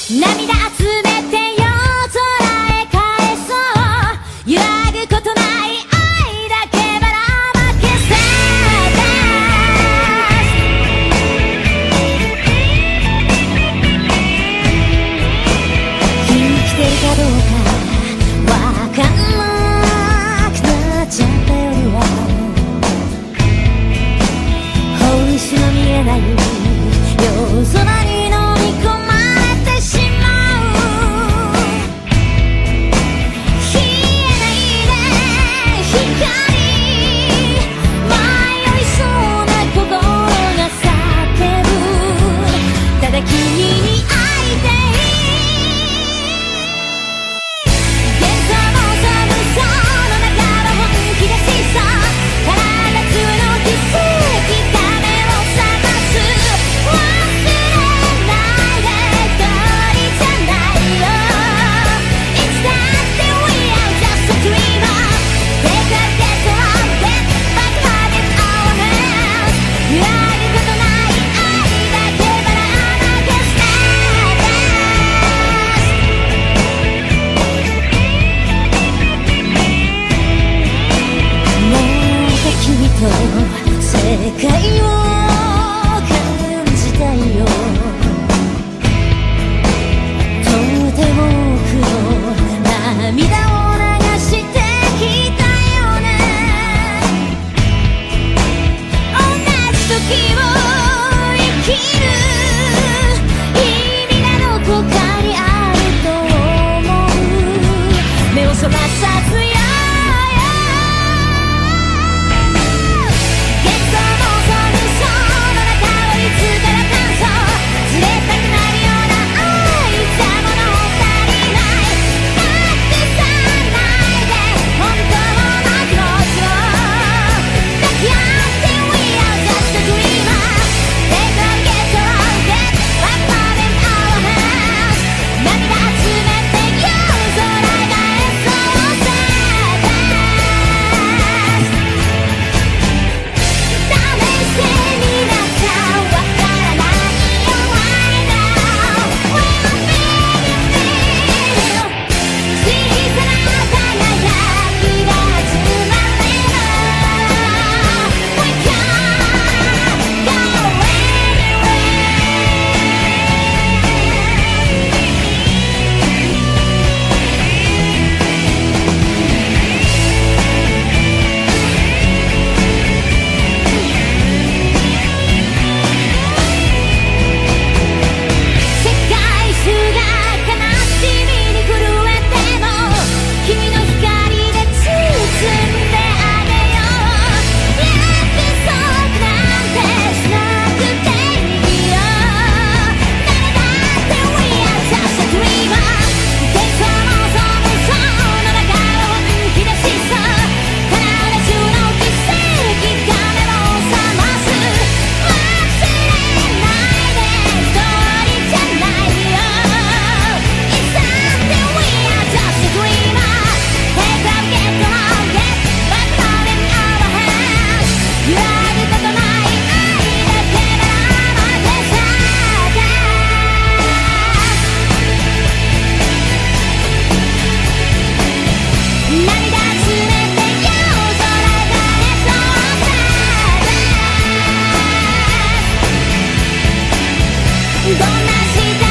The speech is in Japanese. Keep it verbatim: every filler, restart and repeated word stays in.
涙集めて夜空へ返そう揺らぐことない愛だけばらまけさ生きてるかどうかわかんなくなっちゃった夜は本質の見えない夜空に飲み込まれてしまう消えないで光迷いそうな心が叫ぶただ君に会いたい幻想も寒そうの中は本気でしそう体つの奇跡だ目を覚ます忘れないで一人じゃないよいつだって We are just a dreamer Take a get around it But have it our hands 揺らぐことない愛だけばらまけさなんか君と世界を感じたいよとても多くの涙を流してきたよね同じ時を生きる意味がどこかにあると思う目をそらさずよ幻想も寒そうの中をいつから乾燥ずれたくなるような愛じゃ物足りない隠さないで本当の気持ちを抱き合って We are just a dreamer Take a get around it Like love in our hands 涙集めて夜空へ返そうさ試してみなきゃわからないよ I know We'll feel it 小さな輝きが集まれば We can go anywhere 世界中が悲しみに震えても君の光で包んであげよう約束なんてしなくていいよ誰だって We are just a dreamer 幻想も寒そうの中を本気でしそう体中の奇跡が目を覚ます忘れないで一人じゃないよいつだって We are just a dreamer Take a get around it Like love in our hands 揺らぐことない愛だけばらまけさ涙集めて夜空へ返そうさどんな下